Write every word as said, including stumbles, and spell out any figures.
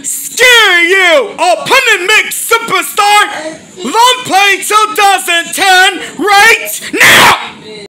Scare you, opponent mix superstar, Longplay two thousand ten.